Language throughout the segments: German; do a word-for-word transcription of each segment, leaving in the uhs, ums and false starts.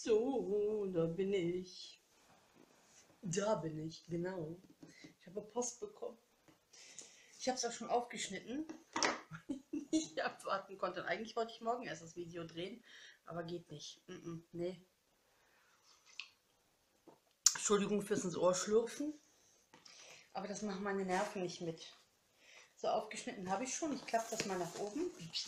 So, da bin ich. Da bin ich, genau. Ich habe Post bekommen. Ich habe es auch schon aufgeschnitten. Ich abwarten konnte. Eigentlich wollte ich morgen erst das Video drehen, aber geht nicht. Mm -mm, nee. Entschuldigung fürs ins Ohr schlürfen. Aber das machen meine Nerven nicht mit. So, aufgeschnitten habe ich schon. Ich klappe das mal nach oben.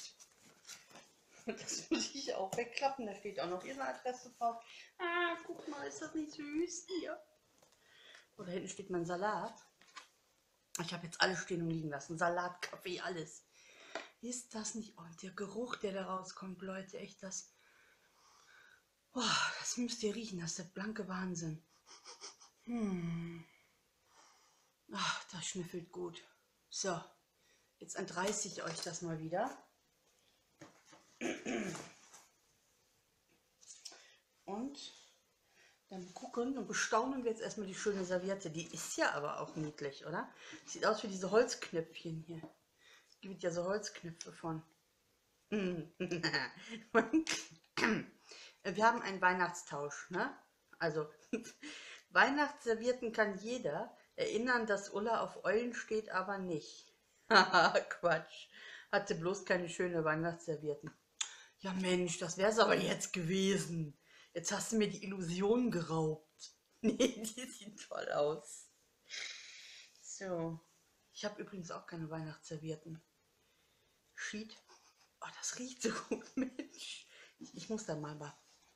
Das muss ich auch wegklappen. Da steht auch noch ihre Adresse drauf. Ah, guck mal, ist das nicht süß hier? Oder hinten steht mein Salat. Ich habe jetzt alles stehen und liegen lassen. Salat, Kaffee, alles. Ist das nicht... Und der Geruch, der da rauskommt, Leute, echt das... Oh, das müsst ihr riechen. Das ist der blanke Wahnsinn. Hm. Ach, das schnüffelt gut. So, jetzt entreiße ich euch das mal wieder. Und dann gucken und bestaunen wir jetzt erstmal die schöne Serviette. Die ist ja aber auch niedlich, oder? Sieht aus wie diese Holzknöpfchen hier. Es gibt ja so Holzknöpfe von. Wir haben einen Weihnachtstausch, ne? Also, Weihnachtsservietten kann jeder. Erinnern, dass Ulla auf Eulen steht, aber nicht. Haha, Quatsch. Hatte bloß keine schöne Weihnachtsservietten. Ja Mensch, das wär's aber jetzt gewesen. Jetzt hast du mir die Illusion geraubt. Nee, die sieht toll aus. So. Ich habe übrigens auch keine Weihnachtsservietten. Schied. Oh, das riecht so gut, Mensch. Ich, ich muss da mal mal.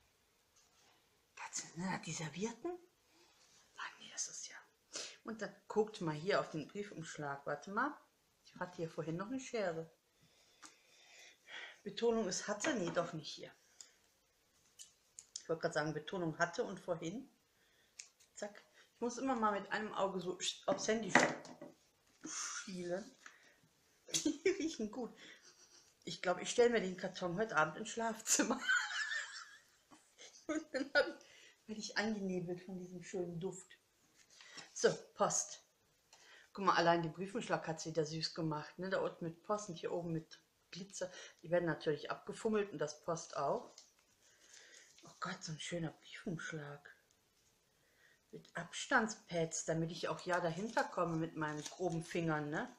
Das, ne, die Servietten? Ah, nee, das ist ja. Und dann guckt mal hier auf den Briefumschlag. Warte mal. Ich hatte hier vorhin noch eine Schere. Betonung ist hatte. Nee, doch nicht hier. Ich wollte gerade sagen, Betonung hatte und vorhin. Zack. Ich muss immer mal mit einem Auge so aufs Handy schielen. Die riechen gut. Ich glaube, ich stelle mir den Karton heute Abend ins Schlafzimmer. Und dann werde ich eingenebelt von diesem schönen Duft. So, Post. Guck mal, allein den Briefumschlag hat sie wieder süß gemacht. Ne? Da unten mit Post und hier oben mit Glitzer. Die werden natürlich abgefummelt und das Post auch. Oh Gott, so ein schöner Briefumschlag. Mit Abstandspads, damit ich auch ja dahinter komme mit meinen groben Fingern, ne?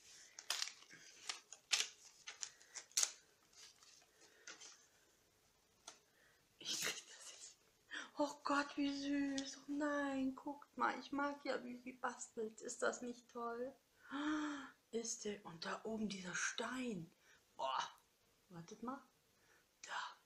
Ich krieg das jetzt. Oh Gott, wie süß. Oh nein, guckt mal, ich mag ja, wie sie bastelt. Ist das nicht toll? Ist der. Und da oben dieser Stein. Boah, wartet mal. Da.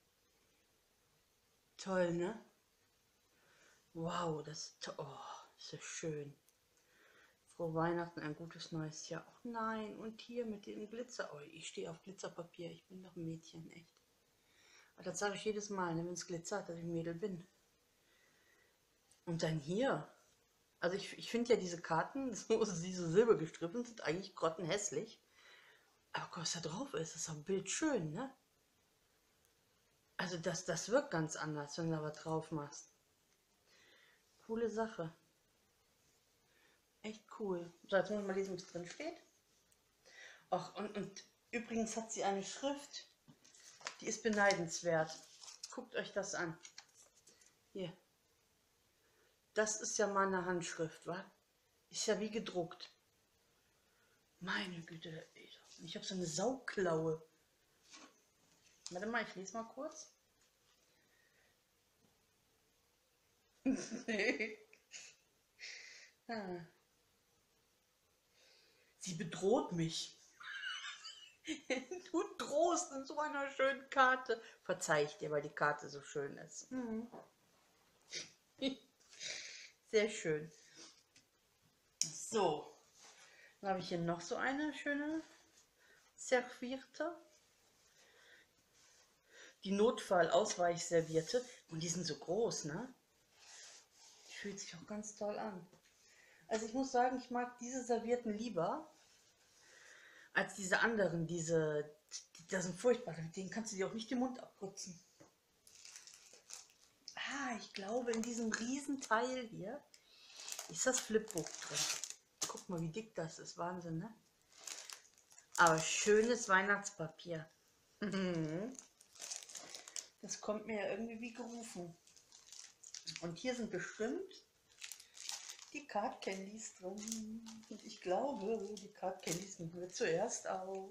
Toll, ne? Wow, das ist, oh, ist das schön. Frohe Weihnachten, ein gutes neues Jahr. Oh nein, und hier mit dem Glitzer. Oh, ich stehe auf Glitzerpapier. Ich bin doch ein Mädchen, echt. Aber das sage ich jedes Mal, ne, wenn es glitzert, dass ich ein Mädel bin. Und dann hier. Also ich, ich finde ja diese Karten, so, diese silbergestriffen, sind eigentlich grottenhässlich. Aber guck, was da drauf ist, ist doch bildschön, ne? Also das, das wirkt ganz anders, wenn du da was drauf machst. Coole Sache. Echt cool. So, jetzt muss ich mal lesen, was drin steht. Ach, und, und übrigens hat sie eine Schrift, die ist beneidenswert. Guckt euch das an. Hier. Das ist ja mal eine Handschrift, wa? Ist ja wie gedruckt. Meine Güte, ich habe so eine Sauklaue. Warte mal, ich lese mal kurz. ah. Sie bedroht mich. Du drohst in so einer schönen Karte. Verzeih ich dir, weil die Karte so schön ist. Mhm. Sehr schön. So. Dann habe ich hier noch so eine schöne Serviette. Die Notfall-Ausweichserviette. Und die sind so groß, ne? Die fühlt sich auch ganz toll an. Also ich muss sagen, ich mag diese Servietten lieber als diese anderen, diese, die, das sind furchtbar, mit denen kannst du dir auch nicht den Mund abputzen. Ah, ich glaube, in diesem Riesenteil hier ist das Flipbook drin. Guck mal, wie dick das ist, Wahnsinn, ne? Aber schönes Weihnachtspapier. Mhm. Das kommt mir ja irgendwie wie gerufen. Und hier sind bestimmt die Card Candies drin. Und ich glaube, die Card Candies machen wir zuerst auf.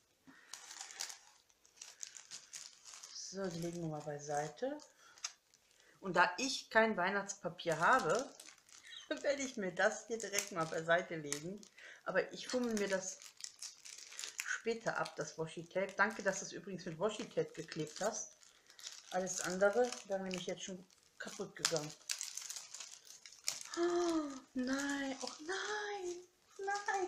So, die legen wir mal beiseite. Und da ich kein Weihnachtspapier habe, werde ich mir das hier direkt mal beiseite legen. Aber ich fummel mir das später ab, das Washi-Tape. Danke, dass du es übrigens mit Washi-Tape geklebt hast. Alles andere wäre nämlich jetzt schon kaputt gegangen. Oh nein, oh nein, nein.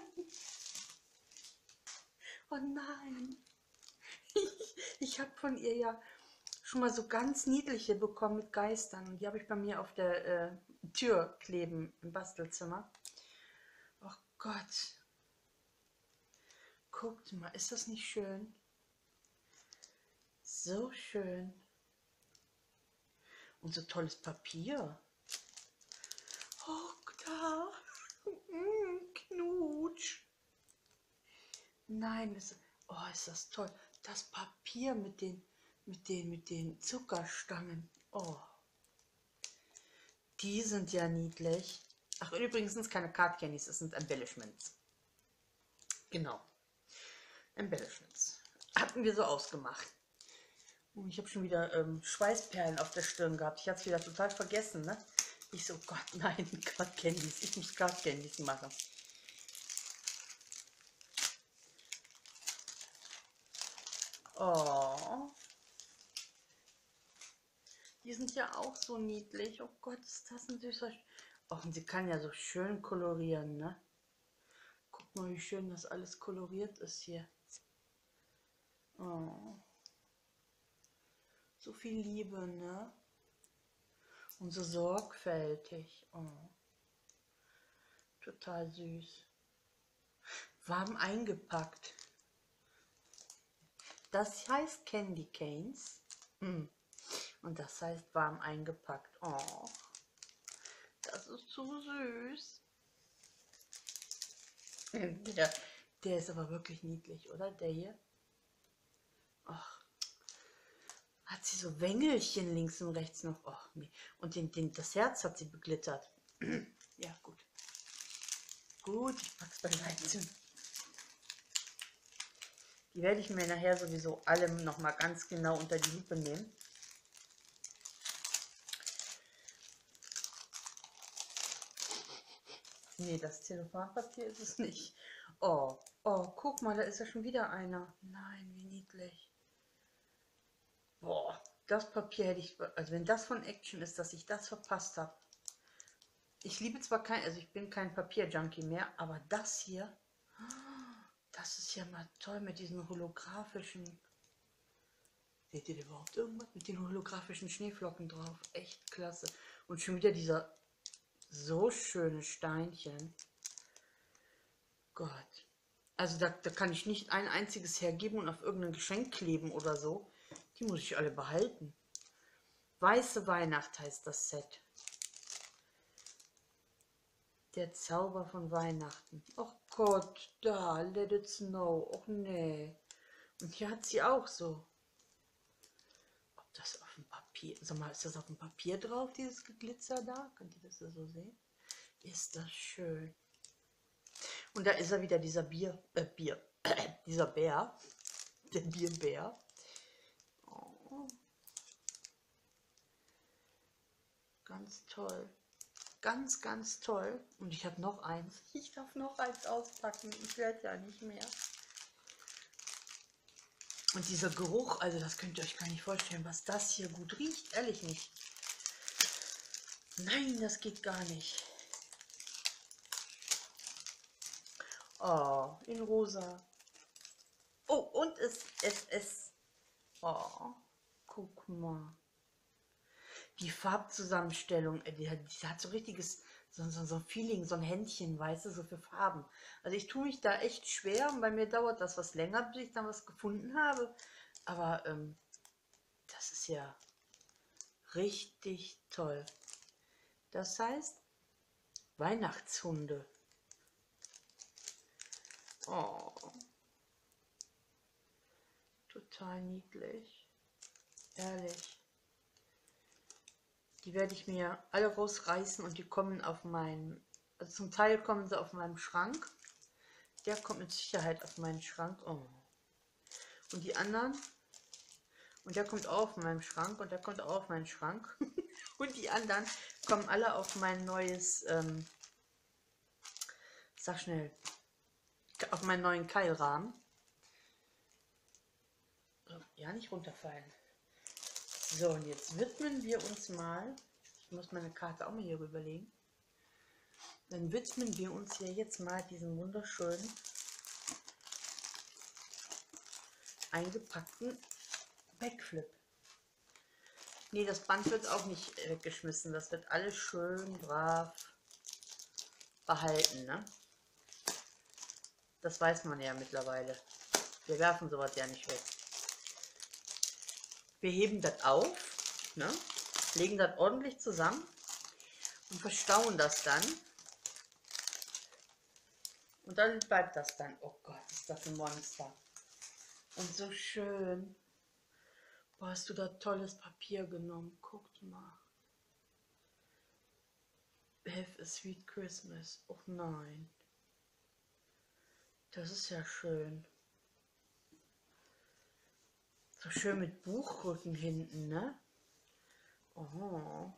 Oh nein. Ich, ich habe von ihr ja schon mal so ganz niedliche bekommen mit Geistern. Und die habe ich bei mir auf der äh, Tür kleben im Bastelzimmer. Oh Gott. Guckt mal, ist das nicht schön? So schön. Und so tolles Papier. Oh, da. Mm, Knutsch. Nein, das, oh, ist das toll. Das Papier mit den, mit den, mit den Zuckerstangen. Oh. Die sind ja niedlich. Ach, übrigens sind es keine Card Candies, es sind Embellishments. Genau. Embellishments. Hatten wir so ausgemacht. Und ich habe schon wieder ähm, Schweißperlen auf der Stirn gehabt. Ich hatte es wieder total vergessen, ne? Ich so, Gott, nein, Card Candies. Ich muss Card Candies machen. Oh. Die sind ja auch so niedlich. Oh Gott, ist das ein süßer... Oh, und sie kann ja so schön kolorieren, ne? Guck mal, wie schön das alles koloriert ist hier. Oh. So viel Liebe, ne? Und so sorgfältig. Oh. Total süß. Warm eingepackt. Das heißt Candy Canes. Hm. Und das heißt warm eingepackt. Oh. Das ist so süß. Der, der ist aber wirklich niedlich, oder? Der hier. Ach. Hat sie so Wängelchen links und rechts noch. Ach, nee. Und den, den, das Herz hat sie beglittert. Ja, gut. Gut, ich pack's beiseite. Die werde ich mir nachher sowieso alle nochmal ganz genau unter die Lupe nehmen. Nee, das Zellophanpapier ist es nicht. Oh, oh, guck mal, da ist ja schon wieder einer. Nein, wie niedlich. Boah, das Papier hätte ich, also wenn das von Action ist, dass ich das verpasst habe. Ich liebe zwar kein, also ich bin kein Papier-Junkie mehr, aber das hier, das ist ja mal toll mit diesen holographischen, seht ihr überhaupt irgendwas? Mit den holographischen Schneeflocken drauf. Echt klasse. Und schon wieder dieser so schöne Steinchen. Gott. Also da, da kann ich nicht ein einziges hergeben und auf irgendein Geschenk kleben oder so. Die muss ich alle behalten. Weiße Weihnacht heißt das Set. Der Zauber von Weihnachten. Ach Gott, da, let it snow. Och nee. Und hier hat sie auch so. Ob das auf dem Papier, sag mal, ist das auf dem Papier drauf, dieses Glitzer da? Könnt ihr das so sehen? Ist das schön. Und da ist er wieder, dieser Bier, äh, Bier, dieser Bär, der Bierbär. Oh. Ganz toll. Ganz, ganz toll. Und ich habe noch eins. Ich darf noch eins auspacken. Ich werde ja nicht mehr. Und dieser Geruch, also das könnt ihr euch gar nicht vorstellen, was das hier gut riecht. Ehrlich nicht. Nein, das geht gar nicht. Oh, in rosa. Oh, und es, es, es. Oh, guck mal. Die Farbzusammenstellung, die hat, die hat so richtiges, so, so, so ein Feeling, so ein Händchen, weißt du, so für Farben. Also ich tue mich da echt schwer und bei mir dauert das was länger, bis ich dann was gefunden habe. Aber ähm, das ist ja richtig toll. Das heißt Weihnachtshunde. Oh, total niedlich. Ehrlich. Die werde ich mir alle rausreißen und die kommen auf meinen, also zum Teil kommen sie auf meinem Schrank. Der kommt mit Sicherheit auf meinen Schrank. Oh. Und die anderen, und der kommt auch auf meinen Schrank und der kommt auch auf meinen Schrank. Und die anderen kommen alle auf mein neues, ähm, sag schnell, auf meinen neuen Keilrahmen. Ja, nicht runterfallen. So, und jetzt widmen wir uns mal, ich muss meine Karte auch mal hier rüberlegen, dann widmen wir uns hier jetzt mal diesen wunderschönen eingepackten Backflip. Nee, das Band wird auch nicht weggeschmissen, das wird alles schön brav behalten, ne? Das weiß man ja mittlerweile. Wir werfen sowas ja nicht weg. Wir heben das auf, ne? Legen das ordentlich zusammen und verstauen das dann. Und dann bleibt das dann. Oh Gott, ist das ein Monster. Und so schön. Boah, hast du da tolles Papier genommen. Guckt mal. Have a sweet Christmas. Oh nein. Das ist ja schön. So schön mit Buchrücken hinten, ne? Oh.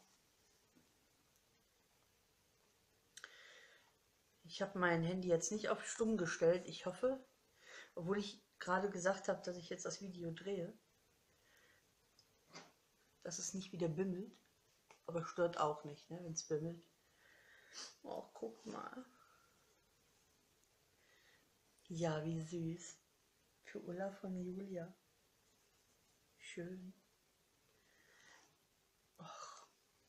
Ich habe mein Handy jetzt nicht auf stumm gestellt. Ich hoffe, obwohl ich gerade gesagt habe, dass ich jetzt das Video drehe, dass es nicht wieder bimmelt. Aber stört auch nicht, ne, wenn es bimmelt. Oh, guck mal. Ja, wie süß. Für Ulla von Julia. Schön. Och.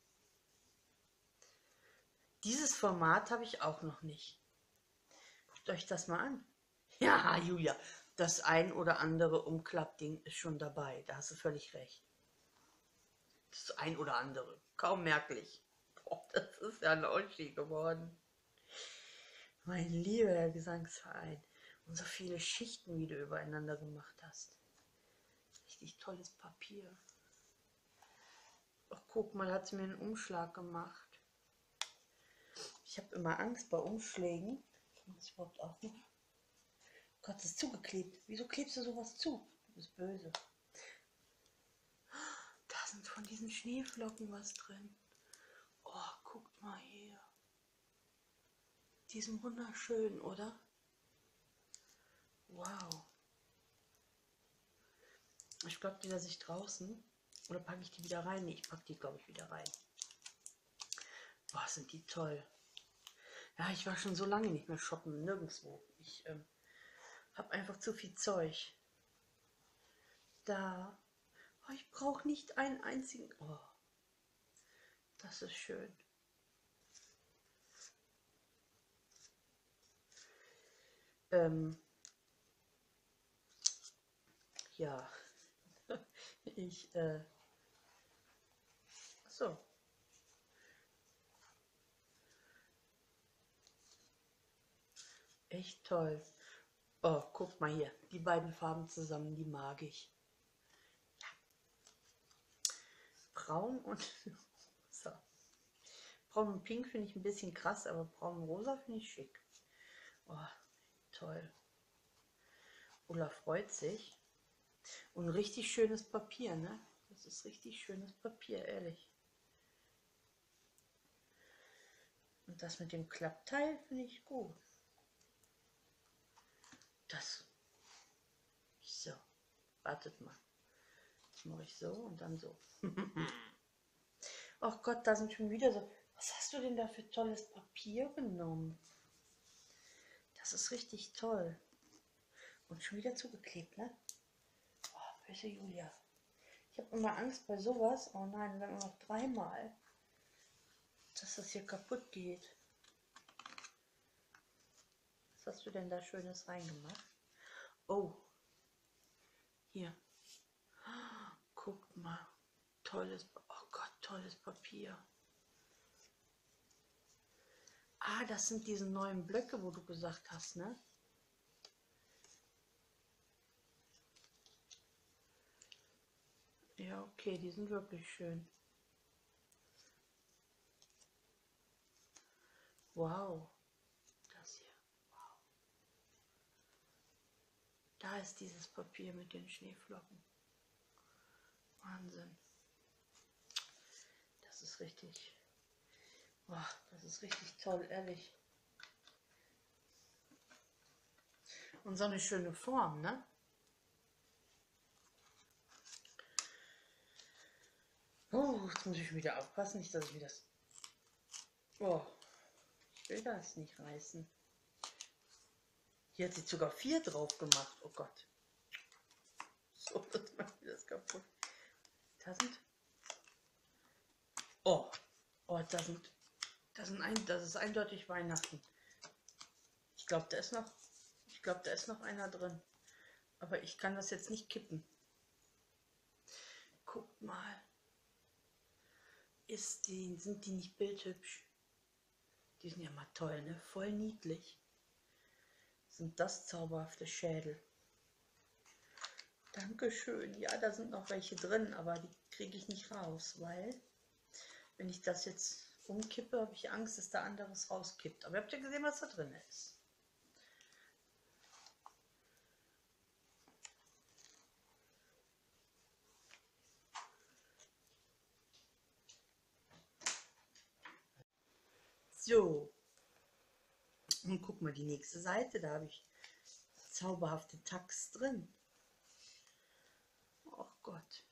Dieses Format habe ich auch noch nicht. Guckt euch das mal an. Ja, Julia, das ein oder andere Umklappding ist schon dabei. Da hast du völlig recht. Das ein oder andere. Kaum merklich. Boah, das ist ja ein Oschi geworden. Mein lieber Herr Gesangsverein. Und so viele Schichten, wie du übereinander gemacht hast. Richtig tolles Papier. Ach, guck mal, hat sie mir einen Umschlag gemacht. Ich habe immer Angst bei Umschlägen. Kann man das überhaupt auch noch? Gott, das ist zugeklebt. Wieso klebst du sowas zu? Du bist böse. Da sind von diesen Schneeflocken was drin. Oh, guckt mal hier. Die sind wunderschön, oder? Wow. Ich glaube, die lasse ich draußen. Oder packe ich die wieder rein? Nee, ich packe die, glaube ich, wieder rein. Boah, sind die toll. Ja, ich war schon so lange nicht mehr shoppen. Nirgendwo. Ich ähm, habe einfach zu viel Zeug. Da. Oh, ich brauche nicht einen einzigen. Oh, das ist schön. Ähm, ja. Ich, äh. So. Echt toll. Oh, guck mal hier. Die beiden Farben zusammen, die mag ich. Ja. Braun und so. Braun und Pink finde ich ein bisschen krass, aber Braun und Rosa finde ich schick. Oh, toll. Ulla freut sich. Und richtig schönes Papier, ne? Das ist richtig schönes Papier, ehrlich. Und das mit dem Klappteil finde ich gut. Das. So. Wartet mal. Das mache ich so und dann so. Ach Gott, da sind schon wieder so. Was hast du denn da für tolles Papier genommen? Das ist richtig toll. Und schon wieder zugeklebt, ne? Oh, böse Julia. Ich habe immer Angst bei sowas. Oh nein, dann noch dreimal. Dass das hier kaputt geht. Was hast du denn da Schönes reingemacht? Oh. Hier. Guckt mal. Tolles, oh Gott, tolles Papier. Ah, das sind diese neuen Blöcke, wo du gesagt hast, ne? Ja, okay, die sind wirklich schön. Wow. Das hier. Wow. Da ist dieses Papier mit den Schneeflocken. Wahnsinn. Das ist richtig. Boah, das ist richtig toll, ehrlich. Und so eine schöne Form, ne? Oh, jetzt muss ich wieder aufpassen, nicht, dass ich mir das... Oh, ich will das nicht reißen. Hier hat sie sogar vier drauf gemacht. Oh Gott. So, das macht mir das kaputt. Da sind... Oh, oh, da sind... Das, sind ein, das ist eindeutig Weihnachten. Ich glaube, da ist noch... Ich glaube, da ist noch einer drin. Aber ich kann das jetzt nicht kippen. Guckt mal. Ist die, sind die nicht bildhübsch? Die sind ja mal toll, ne? Voll niedlich. Sind das zauberhafte Schädel. Dankeschön. Ja, da sind noch welche drin, aber die kriege ich nicht raus, weil wenn ich das jetzt umkippe, habe ich Angst, dass da anderes rauskippt. Aber ihr habt ja gesehen, was da drin ist. So, und guck mal die nächste Seite, da habe ich zauberhafte Tags drin. Oh Gott,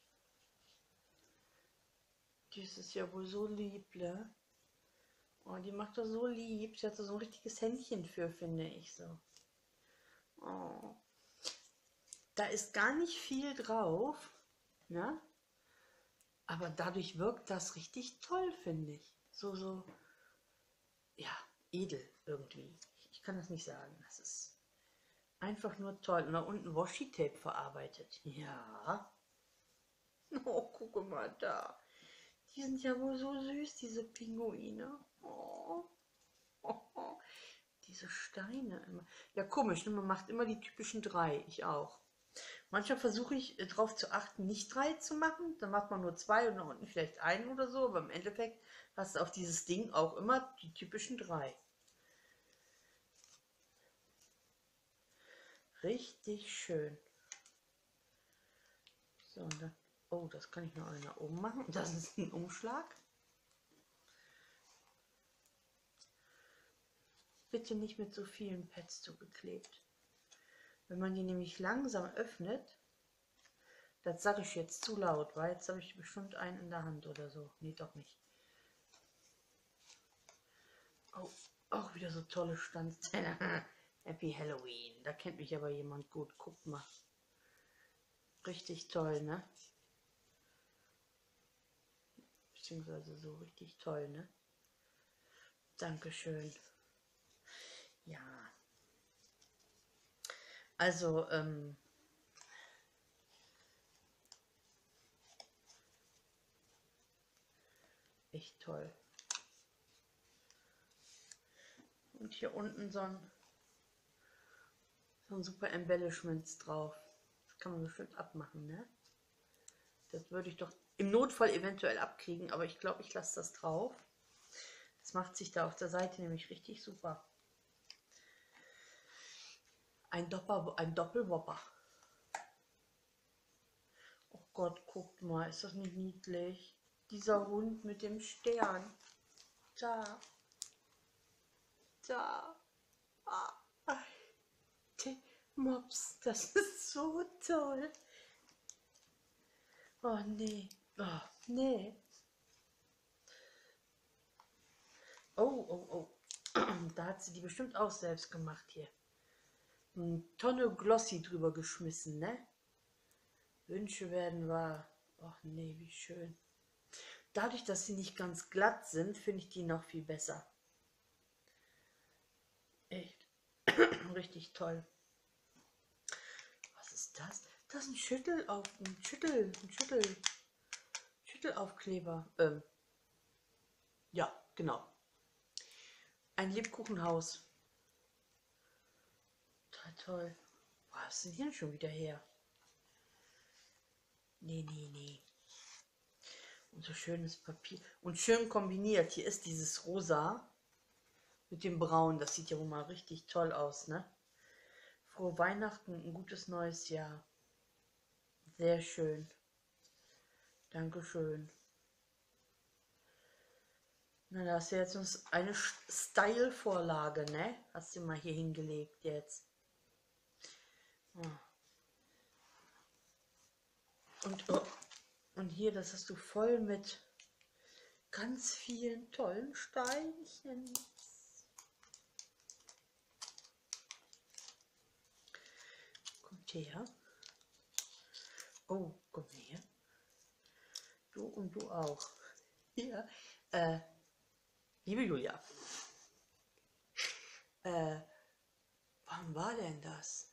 die ist ja wohl so lieb, ne? Oh, die macht das so lieb, sie hat da so ein richtiges Händchen für, finde ich so. Oh. Da ist gar nicht viel drauf, ne? Aber dadurch wirkt das richtig toll, finde ich. So, so, ja, edel irgendwie. Ich kann das nicht sagen. Das ist einfach nur toll. Und da unten Washi-Tape verarbeitet. Ja. Oh, guck mal da. Die sind ja wohl so süß, diese Pinguine. Oh. Oh, oh. Diese Steine immer. Ja, komisch, ne? Man macht immer die typischen drei. Ich auch. Manchmal versuche ich darauf zu achten, nicht drei zu machen. Dann macht man nur zwei und da unten vielleicht einen oder so. Aber im Endeffekt hast du auf dieses Ding auch immer die typischen drei. Richtig schön. So, und dann, oh, das kann ich noch nach oben machen. Das ist ein Umschlag. Bitte nicht mit so vielen Pads zugeklebt. Wenn man die nämlich langsam öffnet, das sage ich jetzt zu laut, weil jetzt habe ich bestimmt einen in der Hand oder so. Nee, doch nicht. Oh, auch wieder so tolle Standsteine. Happy Halloween. Da kennt mich aber jemand gut. Guckt mal. Richtig toll, ne? Beziehungsweise so richtig toll, ne? Dankeschön. Ja. Also, ähm... echt toll. Und hier unten so ein, so ein super Embellishments drauf. Das kann man bestimmt abmachen, ne? Das würde ich doch im Notfall eventuell abkriegen, aber ich glaube, ich lasse das drauf. Das macht sich da auf der Seite nämlich richtig super. Ein, Doppel, ein Doppelwopper. Oh Gott, guckt mal, ist das nicht niedlich? Dieser Hund mit dem Stern. Da. Da. Ah. Der Mops, das ist so toll. Oh nee. Oh, nee. Oh, oh, oh. Da hat sie die bestimmt auch selbst gemacht hier. Eine Tonne Glossy drüber geschmissen, ne? Wünsche werden wahr. Ach nee, wie schön. Dadurch, dass sie nicht ganz glatt sind, finde ich die noch viel besser. Echt. Richtig toll. Was ist das? Das ist ein Schüttelauf, ein Schüttel, ein Schüttel, Schüttelaufkleber. Ähm. Ja, genau. Ein Lebkuchenhaus. Toll, toll. Was ist denn hier schon wieder her? Nee, nee, nee. Und so schönes Papier. Und schön kombiniert. Hier ist dieses Rosa. Mit dem Braun, das sieht ja wohl mal richtig toll aus, ne? Frohe Weihnachten, ein gutes neues Jahr. Sehr schön. Dankeschön. Na, da hast du jetzt uns eine Style-Vorlage, ne? Hast du mal hier hingelegt jetzt. Und, oh, und hier, das hast du voll mit ganz vielen tollen Steinchen. Kommt her. Oh, komm her. Du und du auch. Hier. Äh, liebe Julia. Äh, wann war denn das?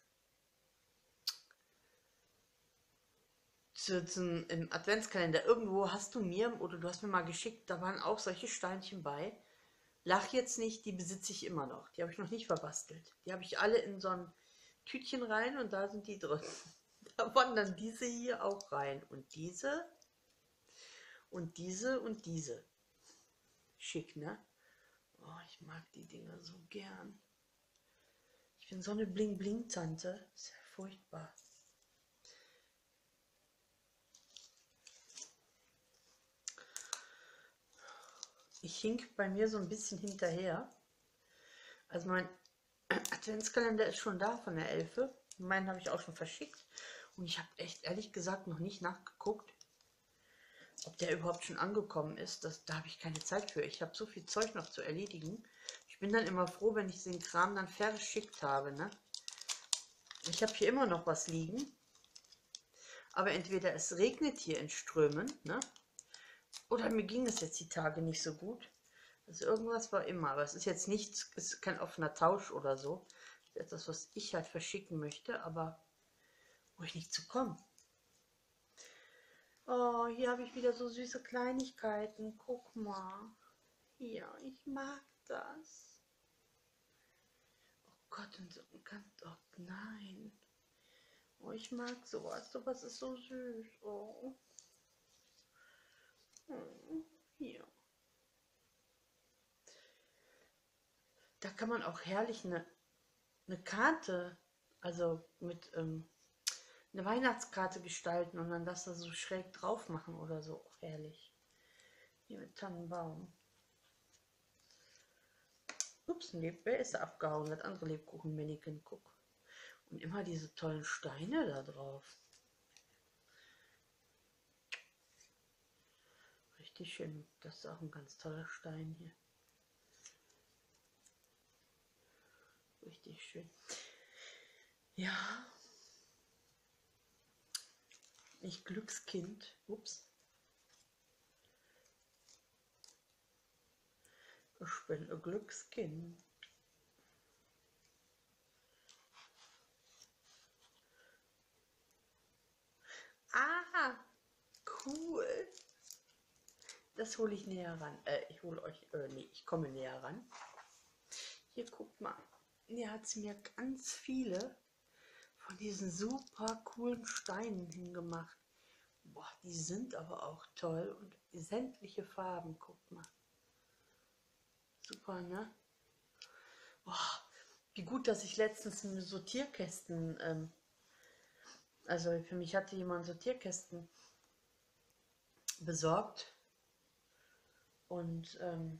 Zu, zum, Im Adventskalender. Irgendwo hast du mir, oder du hast mir mal geschickt, da waren auch solche Steinchen bei. Lach jetzt nicht, die besitze ich immer noch. Die habe ich noch nicht verbastelt. Die habe ich alle in so ein Tütchen rein und da sind die drin. Da wandern diese hier auch rein. Und diese und diese und diese. Schick, ne? Oh, ich mag die Dinger so gern. Ich bin so eine Bling-Bling-Tante. Ist ja furchtbar. Ich hink bei mir so ein bisschen hinterher. Also mein Adventskalender ist schon da von der Elfe. Meinen habe ich auch schon verschickt. Und ich habe echt ehrlich gesagt noch nicht nachgeguckt, ob der überhaupt schon angekommen ist. Das, da habe ich keine Zeit für. Ich habe so viel Zeug noch zu erledigen. Ich bin dann immer froh, wenn ich den Kram dann verschickt habe. Ne? Ich habe hier immer noch was liegen. Aber entweder es regnet hier in Strömen, ne? Oder mir ging es jetzt die Tage nicht so gut. Also irgendwas war immer. Aber es ist jetzt nichts, es ist kein offener Tausch oder so. Das ist etwas, was ich halt verschicken möchte, aber wo ich nicht zu komme. Oh, hier habe ich wieder so süße Kleinigkeiten. Guck mal. Hier, ich mag das. Oh Gott, und so ganz, oh nein. Oh, ich mag sowas. Sowas ist so süß. Oh. Oh, hier. Da kann man auch herrlich eine, eine Karte, also mit ähm, eine Weihnachtskarte gestalten und dann das da so schräg drauf machen oder so. Auch herrlich. Hier mit Tannenbaum. Ups, nee, wer ist da abgehauen? Das andere Lebkuchen-Mannequin, guck. Und immer diese tollen Steine da drauf. Richtig schön. Das ist auch ein ganz toller Stein hier. Richtig schön. Ja. Ich Glückskind. Ups. Ich bin ein Glückskind. Ah, cool. Das hole ich näher ran. Äh, ich hole euch, äh, nee, ich komme näher ran. Hier, guckt mal. Hier hat sie mir ganz viele von diesen super coolen Steinen hingemacht. Boah, die sind aber auch toll und sämtliche Farben, guckt mal. Super, ne? Boah, wie gut, dass ich letztens eine Sortierkästen, ähm, also für mich hatte jemand Sortierkästen besorgt und ähm,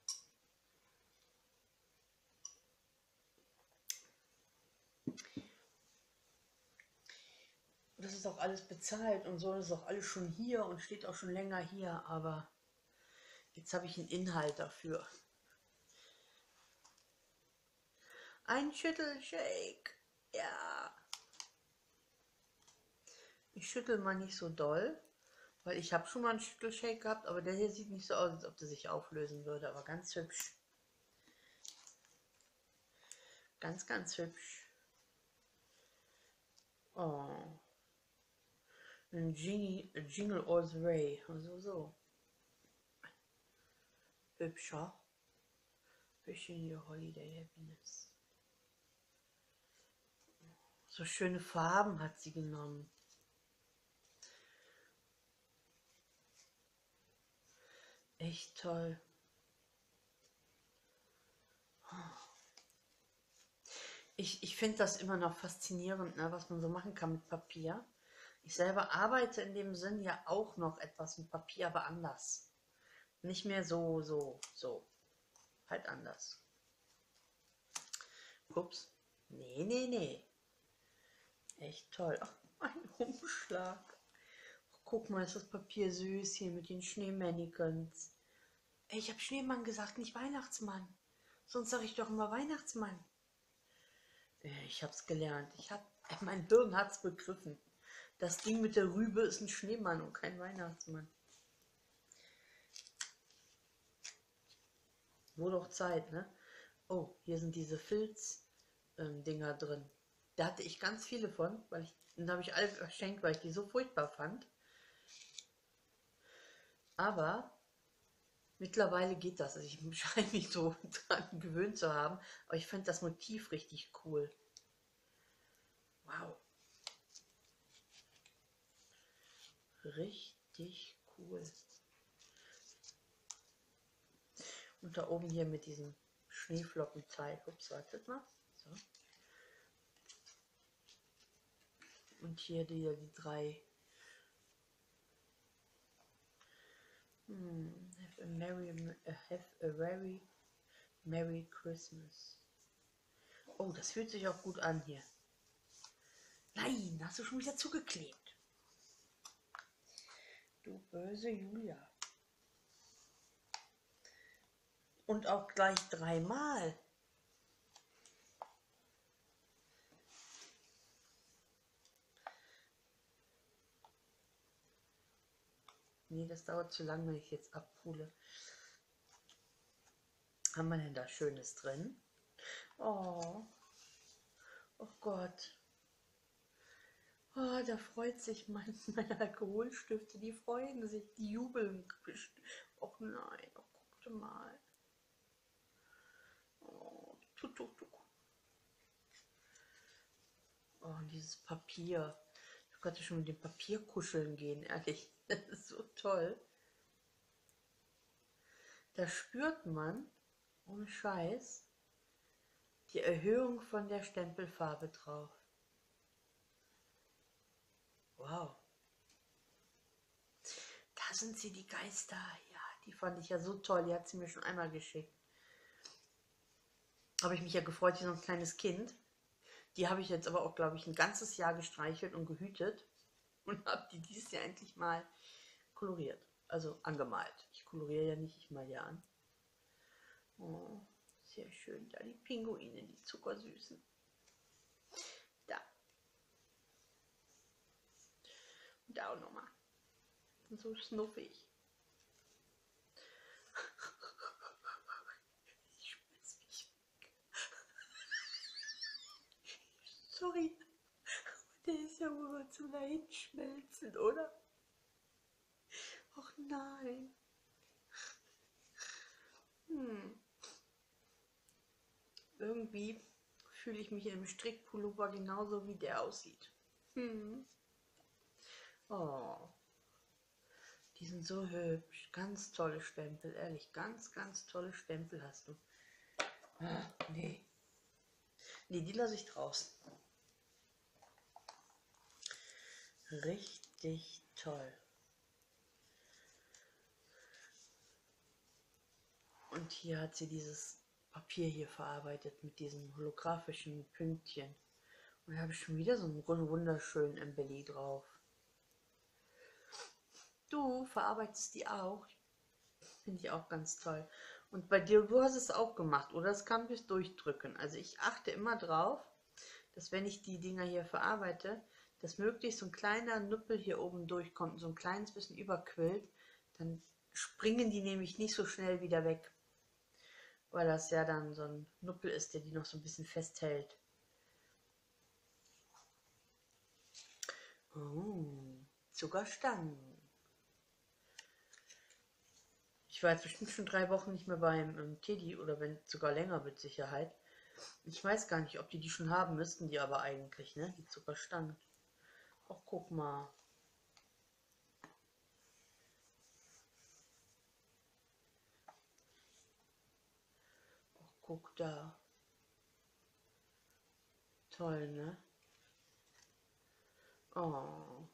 das ist auch alles bezahlt und so, das ist auch alles schon hier und steht auch schon länger hier, aber jetzt habe ich einen Inhalt dafür. Ein Schüttelshake, ja. Ich schüttel mal nicht so doll, weil ich habe schon mal einen Schüttelshake gehabt, aber der hier sieht nicht so aus, als ob der sich auflösen würde, aber ganz hübsch. Ganz, ganz hübsch. Oh. Ein Jingle, a Jingle All the Way. Also so. Hübscher. Wishing you holiday happiness. So schöne Farben hat sie genommen. Echt toll. Ich, ich finde das immer noch faszinierend, ne, was man so machen kann mit Papier. Ich selber arbeite in dem Sinn ja auch noch etwas mit Papier, aber anders. Nicht mehr so, so, so. Halt anders. Ups. Nee, nee, nee. Echt toll. Ach, ein Umschlag. Ach, guck mal, ist das Papier süß hier mit den Schneemannequins. Ey, ich habe Schneemann gesagt, nicht Weihnachtsmann. Sonst sage ich doch immer Weihnachtsmann. Ich hab's gelernt. Ich hab, mein Hirn hat's begriffen. Das Ding mit der Rübe ist ein Schneemann und kein Weihnachtsmann. Wurde auch Zeit, ne? Oh, hier sind diese Filz-Dinger ähm, drin. Da hatte ich ganz viele von, weil ich, und da habe ich alle verschenkt, weil ich die so furchtbar fand. Aber mittlerweile geht das. Also ich scheine mich so dran gewöhnt zu haben. Aber ich fand das Motiv richtig cool. Wow. Richtig cool. Und da oben hier mit diesem Schneeflockenteil. Ups, wartet mal. So. Und hier die, die drei. Hmm, have a merry, uh, have a very merry Christmas. Oh, das fühlt sich auch gut an hier. Nein, hast du schon wieder zugeklebt. Du böse Julia. Und auch gleich dreimal. Nee, das dauert zu lange, wenn ich jetzt abpule. Haben wir denn da Schönes drin? Oh. Oh Gott. Oh, da freut sich mein, meine Alkoholstifte. Die freuen sich, die jubeln. Och nein, oh, guck mal. Oh, tut, tut, tut. Oh, und dieses Papier. Ich könnte schon mit dem Papier kuscheln gehen, ehrlich. Das ist so toll. Da spürt man, ohne Scheiß, die Erhöhung von der Stempelfarbe drauf. Wow. Da sind sie, die Geister. Ja, die fand ich ja so toll. Die hat sie mir schon einmal geschickt. Habe ich mich ja gefreut wie so ein kleines Kind. Die habe ich jetzt aber auch, glaube ich, ein ganzes Jahr gestreichelt und gehütet. Und habe die dieses Jahr endlich mal koloriert. Also angemalt. Ich koloriere ja nicht, ich male ja an. Oh, sehr schön. Da die Pinguine, die zuckersüßen. Da. Und da auch nochmal. So schnuffig. Ich schmeiß mich weg. Sorry. Der ist ja wohl zum Dahinschmelzen, oder? Ach nein. Hm. Irgendwie fühle ich mich im Strickpullover genauso, wie der aussieht. Hm. Oh. Die sind so hübsch. Ganz tolle Stempel, ehrlich. Ganz, ganz tolle Stempel hast du. Ah, nee. Nee, die lasse ich draußen. Richtig toll. Und hier hat sie dieses Papier hier verarbeitet mit diesen holographischen Pünktchen. Und da habe ich schon wieder so einen wunderschönen Embelly drauf. Du verarbeitest die auch. Finde ich auch ganz toll. Und bei dir, du hast es auch gemacht, oder? Das kann bis durchdrücken. Also ich achte immer drauf, dass wenn ich die Dinger hier verarbeite, dass möglichst so ein kleiner Nüppel hier oben durchkommt, so ein kleines bisschen überquillt, dann springen die nämlich nicht so schnell wieder weg. Weil das ja dann so ein Nuppel ist, der die noch so ein bisschen festhält. Oh, Zuckerstangen. Ich war jetzt bestimmt schon drei Wochen nicht mehr beim ähm, Teddy oder wenn sogar länger mit Sicherheit. Ich weiß gar nicht, ob die die schon haben, müssten die aber eigentlich, ne? Die Zuckerstangen. Ach, guck mal. Ach, guck da. Toll, ne? Oh.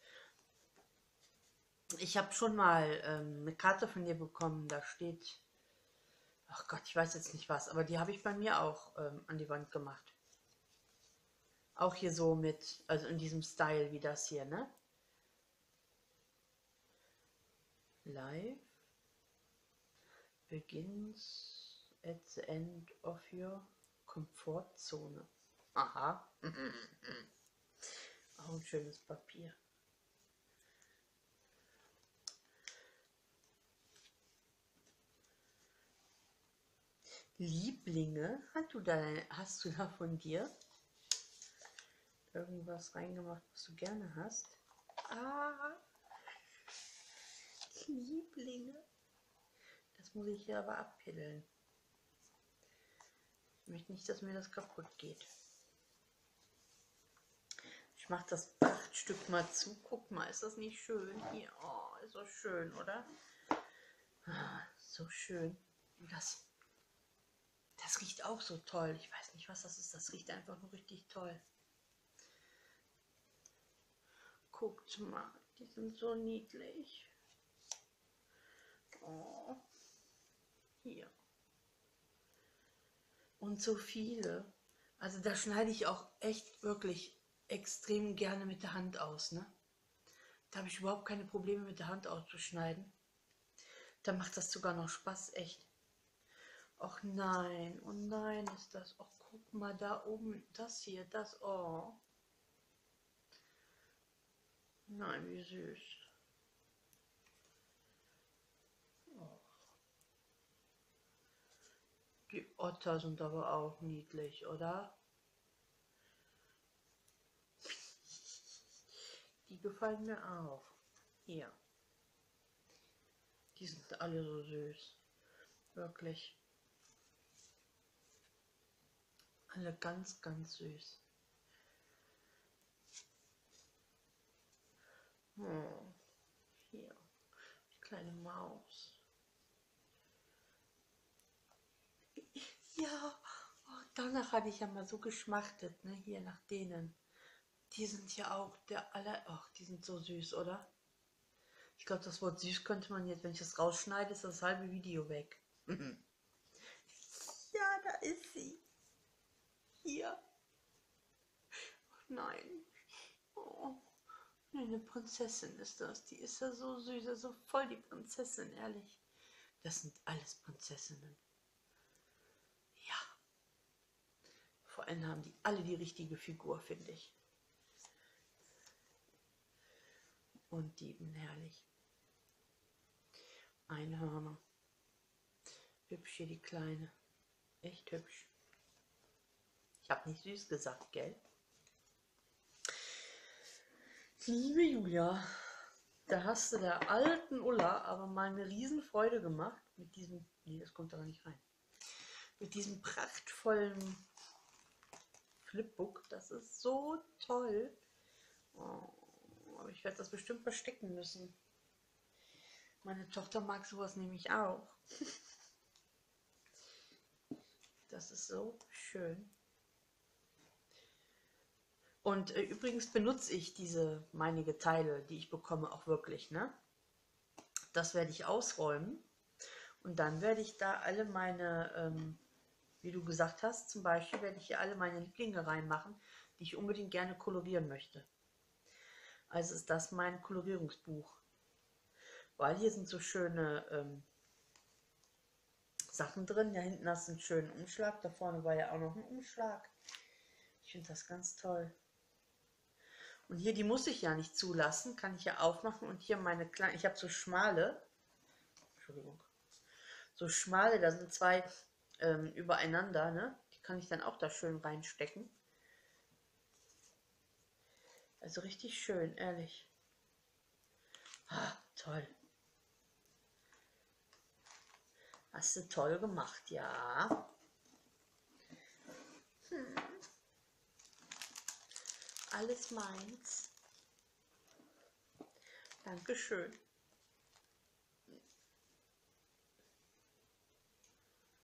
Ich habe schon mal ähm, eine Karte von dir bekommen, da steht, ach Gott, ich weiß jetzt nicht was, aber die habe ich bei mir auch ähm, an die Wand gemacht. Auch hier so mit, also in diesem Style wie das hier, ne? Life begins at the end of your comfort zone. Aha. Auch ein schönes Papier. Lieblinge? Hast du da, hast du da von dir irgendwas reingemacht, was du gerne hast? Ah, Lieblinge. Das muss ich hier aber abpiddeln. Ich möchte nicht, dass mir das kaputt geht. Ich mache das Prachtstück mal zu. Guck mal, ist das nicht schön? Hier, oh, ist so schön, oder? Ah, so schön. Das, das riecht auch so toll. Ich weiß nicht, was das ist. Das riecht einfach nur richtig toll. Guckt mal, die sind so niedlich. Oh, hier. Und so viele. Also da schneide ich auch echt wirklich extrem gerne mit der Hand aus, ne? Da habe ich überhaupt keine Probleme mit der Hand auszuschneiden. Da macht das sogar noch Spaß, echt. Och nein, oh nein ist das. Och, guck mal da oben, das hier, das, oh. Nein, wie süß. Oh. Die Otter sind aber auch niedlich, oder? Die gefallen mir auch. Hier. Die sind alle so süß. Wirklich. Alle ganz, ganz süß. Oh, hier. Die kleine Maus. Ja, oh, danach hatte ich ja mal so geschmachtet, ne? Hier nach denen. Die sind ja auch der aller... Ach, die sind so süß, oder? Ich glaube, das Wort süß könnte man jetzt, wenn ich das rausschneide, ist das halbe Video weg. Ja, da ist sie. Hier. Nein. Oh. Eine Prinzessin ist das. Die ist ja so süß, ja so voll die Prinzessin, ehrlich. Das sind alles Prinzessinnen. Ja. Vor allem haben die alle die richtige Figur, finde ich. Und die sind herrlich. Einhörner. Hübsch hier die Kleine. Echt hübsch. Ich habe nicht süß gesagt, gell? Liebe Julia, da hast du der alten Ulla aber mal eine Riesenfreude gemacht mit diesem, nee, das kommt aber nicht rein, mit diesem prachtvollen Flipbook. Das ist so toll. Oh, aber ich werde das bestimmt verstecken müssen. Meine Tochter mag sowas nämlich auch. Das ist so schön. Und äh, übrigens benutze ich diese meinige Teile, die ich bekomme, auch wirklich, ne? Das werde ich ausräumen und dann werde ich da alle meine, ähm, wie du gesagt hast, zum Beispiel werde ich hier alle meine Lieblinge reinmachen, die ich unbedingt gerne kolorieren möchte. Also ist das mein Kolorierungsbuch. Weil hier sind so schöne ähm, Sachen drin. Da hinten hast du einen schönen Umschlag, da vorne war ja auch noch ein Umschlag. Ich finde das ganz toll. Und hier, die muss ich ja nicht zulassen, kann ich ja aufmachen und hier meine kleinen, ich habe so schmale, Entschuldigung, so schmale, da sind zwei ähm, übereinander, ne? Die kann ich dann auch da schön reinstecken. Also richtig schön, ehrlich. Ah, toll. Hast du toll gemacht, ja. Hm. Alles meins. Dankeschön.